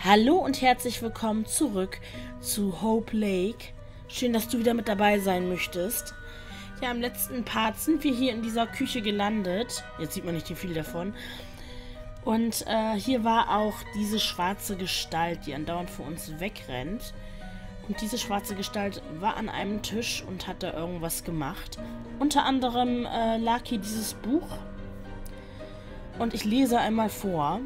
Hallo und herzlich willkommen zurück zu Hope Lake. Schön, dass du wieder mit dabei sein möchtest. Ja, im letzten Part sind wir hier in dieser Küche gelandet. Jetzt sieht man nicht viel davon. Und hier war auch diese schwarze Gestalt, die andauernd vor uns wegrennt. Und diese schwarze Gestalt war an einem Tisch und hat da irgendwas gemacht. Unter anderem lag hier dieses Buch. Und ich lese einmal vor.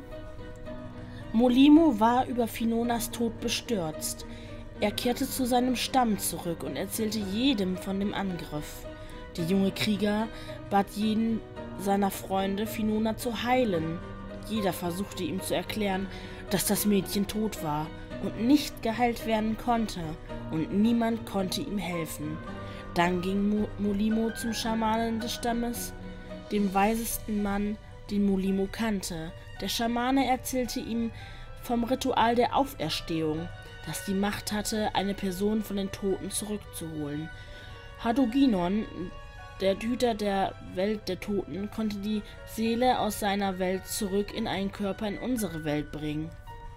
Molimo war über Finonas Tod bestürzt. Er kehrte zu seinem Stamm zurück und erzählte jedem von dem Angriff. Der junge Krieger bat jeden seiner Freunde, Finona zu heilen. Jeder versuchte ihm zu erklären, dass das Mädchen tot war und nicht geheilt werden konnte, und niemand konnte ihm helfen. Dann ging Molimo zum Schamanen des Stammes, dem weisesten Mann, den Molimo kannte. Der Schamane erzählte ihm vom Ritual der Auferstehung, das die Macht hatte, eine Person von den Toten zurückzuholen. Hadoginon, der Hüter der Welt der Toten, konnte die Seele aus seiner Welt zurück in einen Körper in unsere Welt bringen.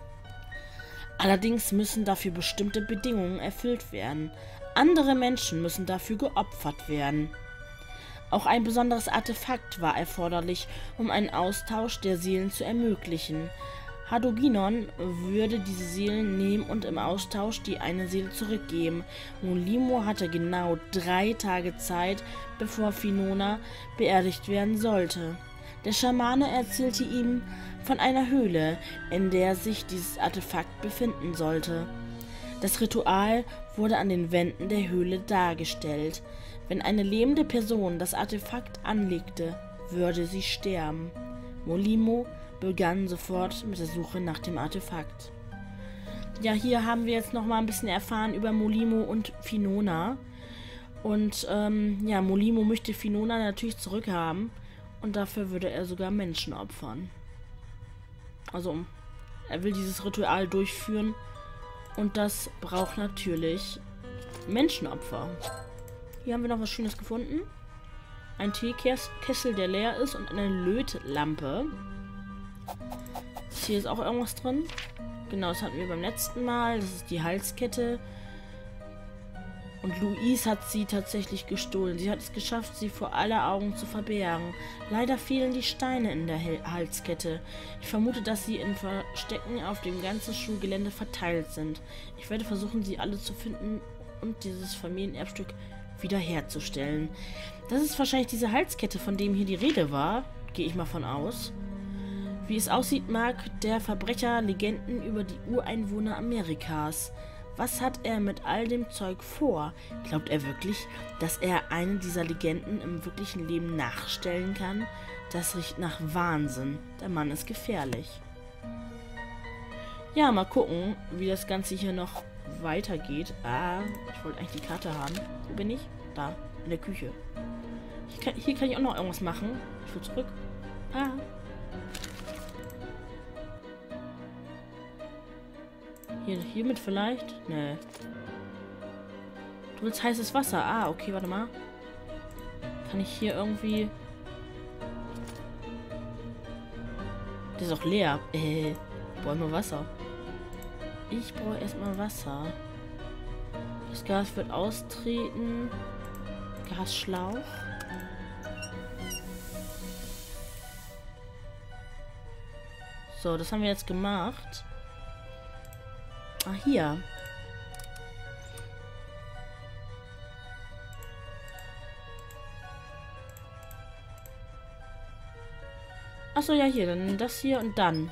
Allerdings müssen dafür bestimmte Bedingungen erfüllt werden. Andere Menschen müssen dafür geopfert werden. Auch ein besonderes Artefakt war erforderlich, um einen Austausch der Seelen zu ermöglichen. Hadoginon würde diese Seelen nehmen und im Austausch die eine Seele zurückgeben. Molimo hatte genau 3 Tage Zeit, bevor Finona beerdigt werden sollte. Der Schamane erzählte ihm von einer Höhle, in der sich dieses Artefakt befinden sollte. Das Ritual wurde an den Wänden der Höhle dargestellt. Wenn eine lebende Person das Artefakt anlegte, würde sie sterben. Molimo begann sofort mit der Suche nach dem Artefakt. Ja, hier haben wir jetzt noch mal ein bisschen erfahren über Molimo und Finona. Und ja, Molimo möchte Finona natürlich zurückhaben. Und dafür würde er sogar Menschen opfern. Also, er will dieses Ritual durchführen. Und das braucht natürlich Menschenopfer. Hier haben wir noch was Schönes gefunden. Ein Teekessel, der leer ist, und eine Lötlampe. Hier ist auch irgendwas drin. Genau, das hatten wir beim letzten Mal. Das ist die Halskette. Und Louise hat sie tatsächlich gestohlen. Sie hat es geschafft, sie vor aller Augen zu verbergen. Leider fehlen die Steine in der Halskette. Ich vermute, dass sie in Verstecken auf dem ganzen Schulgelände verteilt sind. Ich werde versuchen, sie alle zu finden und dieses Familienerbstück wiederherzustellen. Das ist wahrscheinlich diese Halskette, von dem hier die Rede war. Gehe ich mal von aus. Wie es aussieht, mag der Verbrecher Legenden über die Ureinwohner Amerikas. Was hat er mit all dem Zeug vor? Glaubt er wirklich, dass er eine dieser Legenden im wirklichen Leben nachstellen kann? Das riecht nach Wahnsinn. Der Mann ist gefährlich. Ja, mal gucken, wie das Ganze hier noch weitergeht. Ich wollte eigentlich die Karte haben. Wo bin ich? Da, in der Küche. Hier kann ich auch noch irgendwas machen. Ich will zurück. Hiermit vielleicht? Nee. Du willst heißes Wasser. Okay, warte mal. Kann ich hier irgendwie... Der ist auch leer. Ich brauche nur Wasser. Ich brauche erstmal Wasser. Das Gas wird austreten. Gasschlauch. So, das haben wir jetzt gemacht. Hier. Achso, ja, hier. Dann das hier und dann.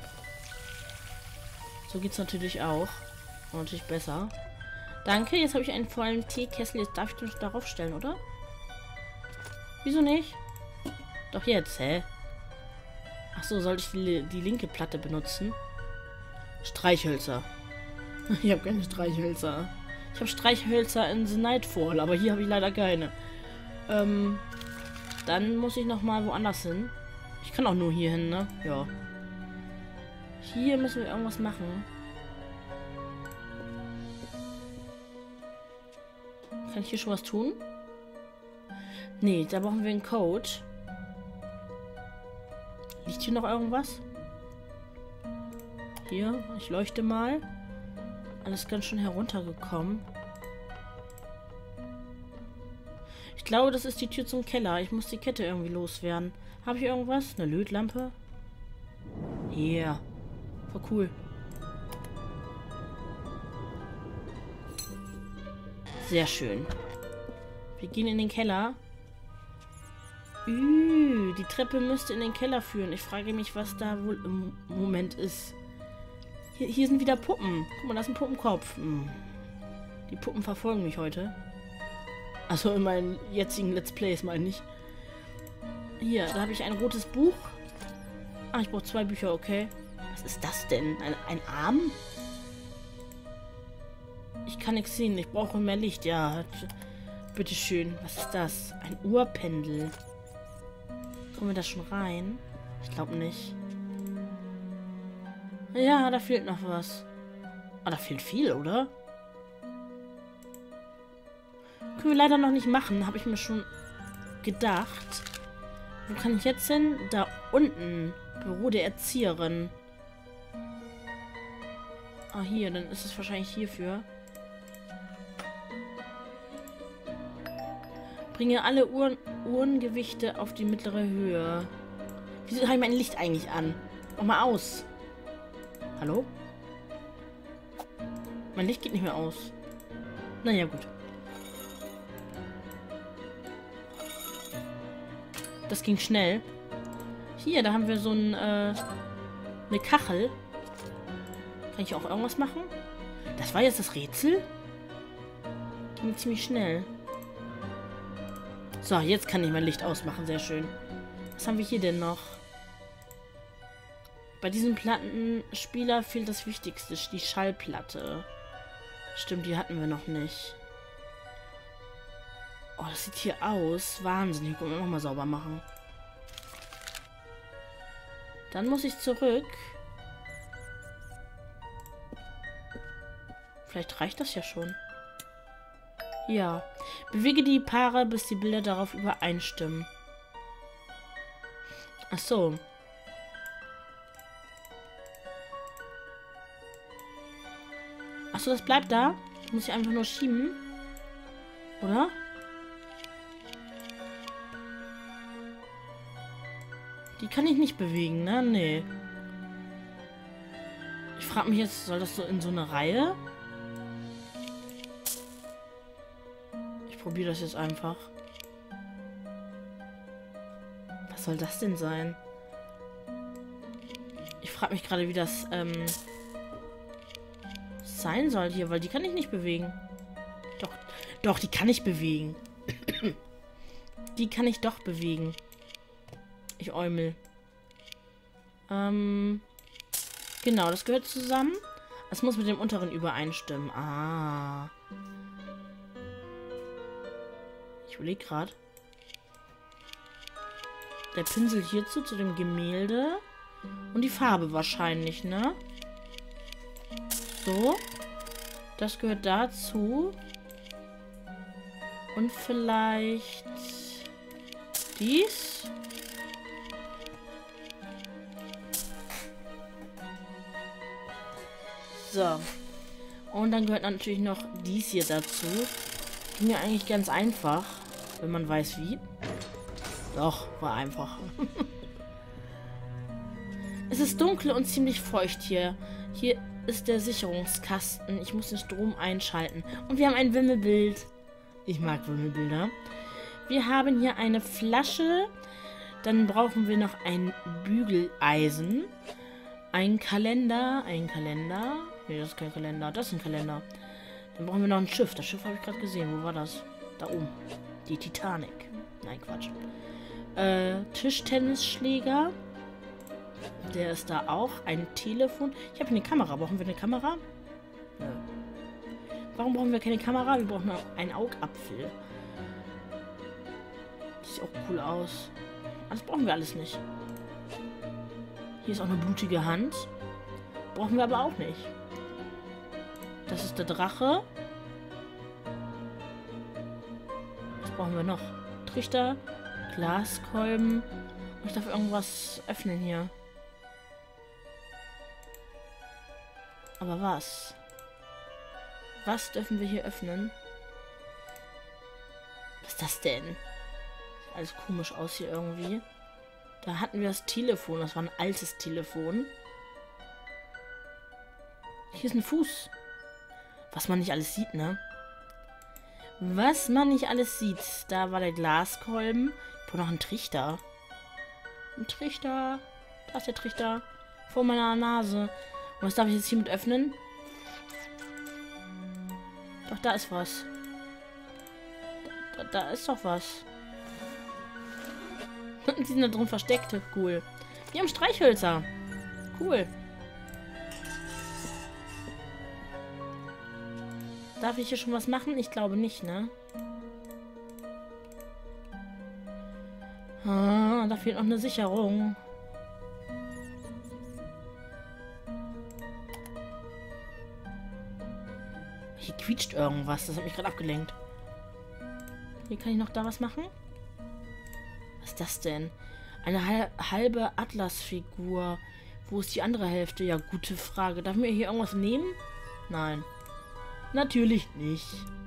So geht's natürlich auch. Und natürlich besser. Danke, jetzt habe ich einen vollen Teekessel. Jetzt darf ich den darauf stellen, oder? Wieso nicht? Doch jetzt, hä? Achso, sollte ich die linke Platte benutzen? Streichhölzer. Ich habe keine Streichhölzer. Ich habe Streichhölzer in The Nightfall, aber hier habe ich leider keine. Dann muss ich noch mal woanders hin. Ich kann auch nur hier hin, ne? Ja. Hier müssen wir irgendwas machen. Kann ich hier schon was tun? Nee, da brauchen wir einen Code. Liegt hier noch irgendwas? Hier, ich leuchte mal. Alles ganz schön heruntergekommen. Ich glaube, das ist die Tür zum Keller. Ich muss die Kette irgendwie loswerden. Habe ich irgendwas? Eine Lötlampe? Hier. Voll cool. Sehr schön. Wir gehen in den Keller. Die Treppe müsste in den Keller führen. Ich frage mich, was da wohl im Moment ist. Hier sind wieder Puppen. Guck mal, das ist ein Puppenkopf. Die Puppen verfolgen mich heute. Also in meinen jetzigen Let's Plays meine ich. Hier, da habe ich ein rotes Buch. Ah, ich brauche 2 Bücher, okay. Was ist das denn? Ein Arm? Ich kann nichts sehen. Ich brauche mehr Licht. Ja, bitteschön. Was ist das? Ein Uhrpendel. Kommen wir da schon rein? Ich glaube nicht. Ja, da fehlt noch was. Ah, da fehlt viel, oder? Können wir leider noch nicht machen. Habe ich mir schon gedacht. Wo kann ich jetzt hin? Da unten. Büro der Erzieherin. Ah, hier. Dann ist es wahrscheinlich hierfür. Bringe alle Uhrengewichte auf die mittlere Höhe. Wieso habe ich mein Licht eigentlich an? Mach mal aus. Hallo? Mein Licht geht nicht mehr aus. Naja, gut. Das ging schnell. Hier, da haben wir so eine Kachel. Kann ich auch irgendwas machen? Das war jetzt das Rätsel? Ging ziemlich schnell. So, jetzt kann ich mein Licht ausmachen. Sehr schön. Was haben wir hier denn noch? Bei diesem Plattenspieler fehlt das Wichtigste, die Schallplatte. Stimmt, die hatten wir noch nicht. Oh, das sieht hier aus. Wahnsinn. Hier können wir nochmal sauber machen. Dann muss ich zurück. Vielleicht reicht das ja schon. Ja. Bewege die Paare, bis die Bilder darauf übereinstimmen. Ach so. Achso, das bleibt da. Das muss ich einfach nur schieben. Oder? Die kann ich nicht bewegen, ne? Nee. Ich frage mich jetzt, soll das so in so eine Reihe? Ich probiere das jetzt einfach. Was soll das denn sein? Ich frage mich gerade, wie das sein soll hier, weil die kann ich nicht bewegen. Doch, die kann ich bewegen. Die kann ich doch bewegen. Ich äumel. Genau, das gehört zusammen. Das muss mit dem unteren übereinstimmen. Ah. Ich überlege gerade. Der Pinsel hierzu, zu dem Gemälde. Und die Farbe wahrscheinlich, ne? So. Das gehört dazu. Und vielleicht dies. So. Und dann gehört natürlich noch dies hier dazu. Ging ja eigentlich ganz einfach, wenn man weiß wie. Doch, war einfach. Es ist dunkel und ziemlich feucht hier. Hier ist der Sicherungskasten. Ich muss den Strom einschalten. Und wir haben ein Wimmelbild. Ich mag Wimmelbilder. Wir haben hier eine Flasche. Dann brauchen wir noch ein Bügeleisen. Ein Kalender. Nee, das ist kein Kalender. Das ist ein Kalender. Dann brauchen wir noch ein Schiff. Das Schiff habe ich gerade gesehen. Wo war das? Da oben. Die Titanic. Nein, Quatsch. Tischtennisschläger. Der ist da auch. Ein Telefon. Ich habe eine Kamera. Brauchen wir eine Kamera? Nö. Warum brauchen wir keine Kamera? Wir brauchen noch einen Augapfel. Sieht auch cool aus. Das brauchen wir alles nicht. Hier ist auch eine blutige Hand. Brauchen wir aber auch nicht. Das ist der Drache. Was brauchen wir noch? Trichter, Glaskolben. Ich darf irgendwas öffnen hier. Aber was? Was dürfen wir hier öffnen? Was ist das denn? Sieht alles komisch aus hier irgendwie. Da hatten wir das Telefon. Das war ein altes Telefon. Hier ist ein Fuß. Was man nicht alles sieht, ne? Was man nicht alles sieht. Da war der Glaskolben. Ich brauche noch einen Trichter. Ein Trichter. Da ist der Trichter. Vor meiner Nase. Und was darf ich jetzt hiermit öffnen? Doch, da ist was. Da ist doch was. Die sind da drin versteckt. Cool. Wir haben Streichhölzer. Cool. Darf ich hier schon was machen? Ich glaube nicht, ne? Ah, da fehlt noch eine Sicherung. Hier quietscht irgendwas. Das hat mich gerade abgelenkt. Hier kann ich noch da was machen. Was ist das denn? Eine halbe Atlasfigur. Wo ist die andere Hälfte? Ja, gute Frage. Darf ich mir hier irgendwas nehmen? Nein. Natürlich nicht.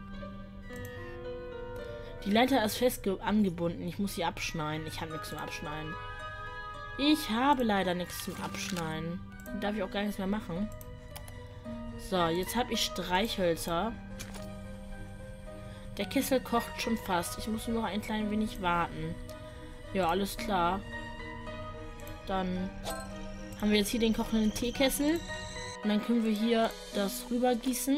Die Leiter ist fest angebunden. Ich muss sie abschneiden. Ich habe nichts zum Abschneiden. Ich habe leider nichts zum Abschneiden. Darf ich auch gar nichts mehr machen. So, jetzt habe ich Streichhölzer. Der Kessel kocht schon fast. Ich muss nur noch ein klein wenig warten. Ja, alles klar. Dann haben wir jetzt hier den kochenden Teekessel. Und dann können wir hier das rübergießen.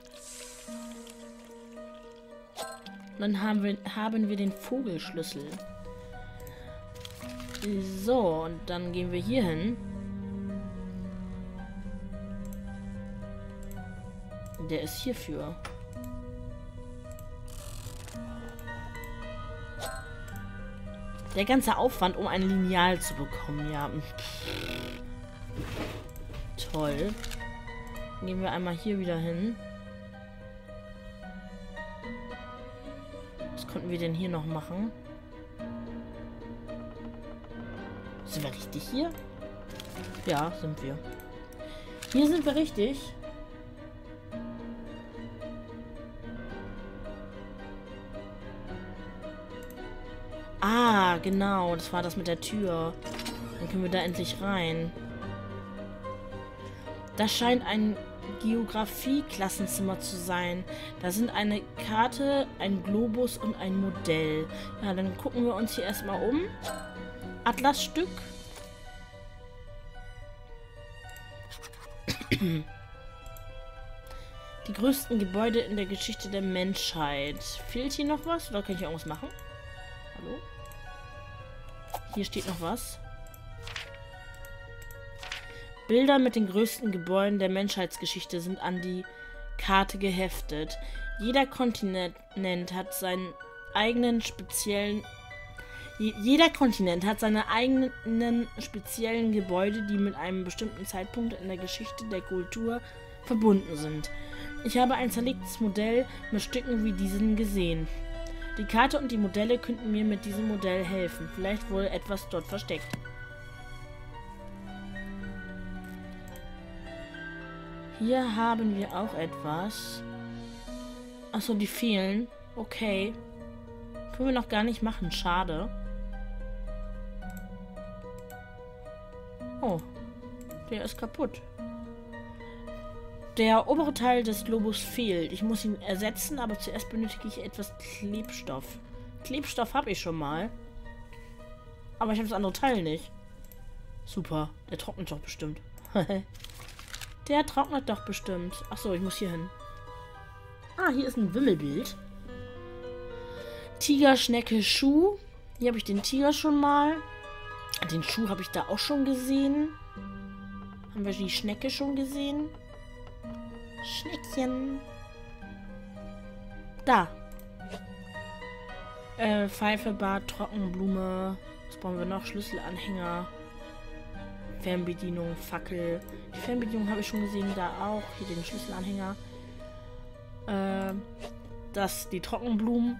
Und dann haben wir den Vogelschlüssel. So, und dann gehen wir hier hin. Der ist hierfür. Der ganze Aufwand, um ein Lineal zu bekommen, ja. Toll. Dann gehen wir einmal hier wieder hin. Was konnten wir denn hier noch machen? Sind wir richtig hier? Ja, sind wir. Hier sind wir richtig. Ah, genau. Das war das mit der Tür. Dann können wir da endlich rein. Das scheint ein Geografie-Klassenzimmer zu sein. Da sind eine Karte, ein Globus und ein Modell. Ja, dann gucken wir uns hier erstmal um. Atlasstück. Die größten Gebäude in der Geschichte der Menschheit. Fehlt hier noch was? Oder kann ich irgendwas machen? Hallo? Hier steht noch was. Bilder mit den größten Gebäuden der Menschheitsgeschichte sind an die Karte geheftet. Jeder Kontinent hat seinen eigenen speziellen... Jeder Kontinent hat seine eigenen speziellen Gebäude, die mit einem bestimmten Zeitpunkt in der Geschichte der Kultur verbunden sind. Ich habe ein zerlegtes Modell mit Stücken wie diesen gesehen. Die Karte und die Modelle könnten mir mit diesem Modell helfen. Vielleicht wohl etwas dort versteckt. Hier haben wir auch etwas. Achso, die fehlen. Okay. Können wir noch gar nicht machen. Schade. Oh. Der ist kaputt. Der obere Teil des Globus fehlt. Ich muss ihn ersetzen, aber zuerst benötige ich etwas Klebstoff. Klebstoff habe ich schon mal. Aber ich habe das andere Teil nicht. Super. Der trocknet doch bestimmt. Der trocknet doch bestimmt. Achso, ich muss hier hin. Ah, hier ist ein Wimmelbild. Tiger, Schnecke, Schuh. Hier habe ich den Tiger schon mal. Den Schuh habe ich da auch schon gesehen. Haben wir die Schnecke schon gesehen? Schneckchen. Da. Pfeife, Bad, Trockenblume. Was brauchen wir noch? Schlüsselanhänger. Fernbedienung, Fackel. Die Fernbedienung habe ich schon gesehen. Da auch. Hier den Schlüsselanhänger. Die Trockenblumen.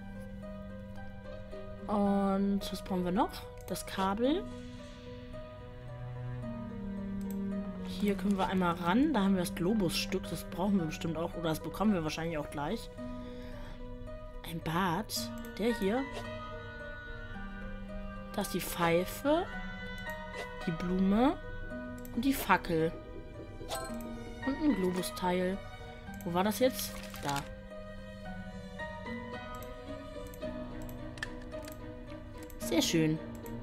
Und was brauchen wir noch? Das Kabel. hier können wir einmal ran. Da haben wir das Globusstück. Das brauchen wir bestimmt auch. Oder das bekommen wir wahrscheinlich auch gleich. Ein Bad. Der hier. Da ist die Pfeife. Die Blume. Und die Fackel. Und ein Globusteil. Wo war das jetzt? Da. Sehr schön.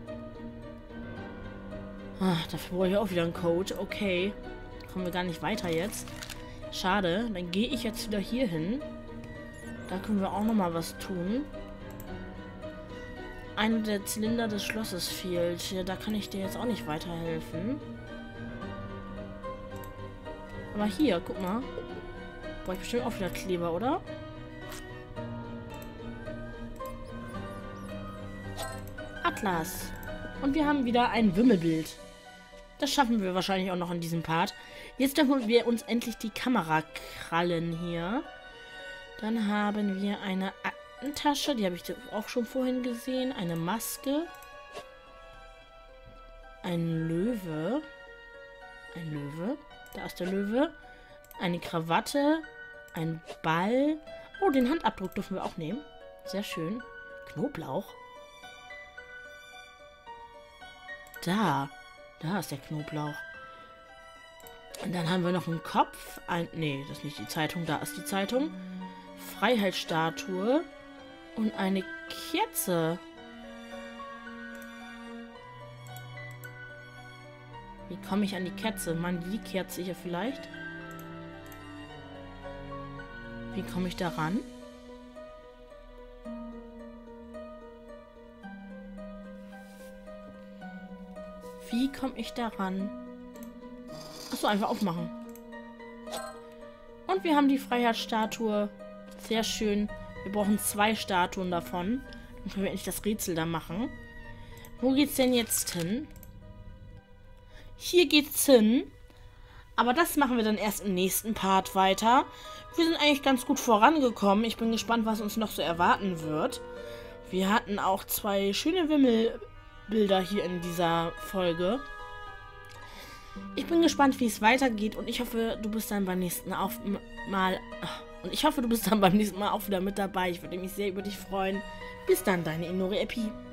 Ach, dafür brauche ich auch wieder einen Code. Okay. Kommen wir gar nicht weiter jetzt. Schade. Dann gehe ich jetzt wieder hier hin. Da können wir auch nochmal was tun. Einer der Zylinder des Schlosses fehlt. Ja, da kann ich dir jetzt auch nicht weiterhelfen. Aber hier, guck mal. Brauche ich bestimmt auch wieder Kleber, oder? Atlas. Und wir haben wieder ein Wimmelbild. Das schaffen wir wahrscheinlich auch noch in diesem Part. Jetzt dürfen wir uns endlich die Kamera krallen hier. Dann haben wir eine Aktentasche. Die habe ich auch schon vorhin gesehen. Eine Maske. Ein Löwe. Ein Löwe. Da ist der Löwe. Eine Krawatte. Ein Ball. Oh, den Handabdruck dürfen wir auch nehmen. Sehr schön. Knoblauch. Da ist der Knoblauch. Und dann haben wir noch einen Kopf. Nee, das ist nicht die Zeitung. Da ist die Zeitung. Freiheitsstatue. Und eine Kerze. Wie komme ich an die Kerze? Mann, die Kerze hier vielleicht? Wie komme ich da ran? Wie komme ich da ran? Achso, einfach aufmachen. Und wir haben die Freiheitsstatue. Sehr schön. Wir brauchen 2 Statuen davon. Dann können wir endlich das Rätsel da machen. Wo geht's denn jetzt hin? Hier geht's hin. Aber das machen wir dann erst im nächsten Part weiter. Wir sind eigentlich ganz gut vorangekommen. Ich bin gespannt, was uns noch so erwarten wird. Wir hatten auch 2 schöne Wimmelbilder hier in dieser Folge. Ich bin gespannt, wie es weitergeht und ich hoffe, du bist dann beim nächsten Mal auch wieder mit dabei. Ich würde mich sehr über dich freuen. Bis dann, deine Inori Epi.